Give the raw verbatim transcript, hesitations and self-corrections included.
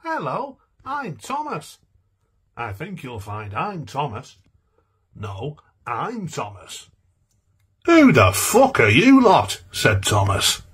Hello, I'm Thomas. I think you'll find I'm Thomas. No, I'm Thomas. Who the fuck are you lot? Said Thomas.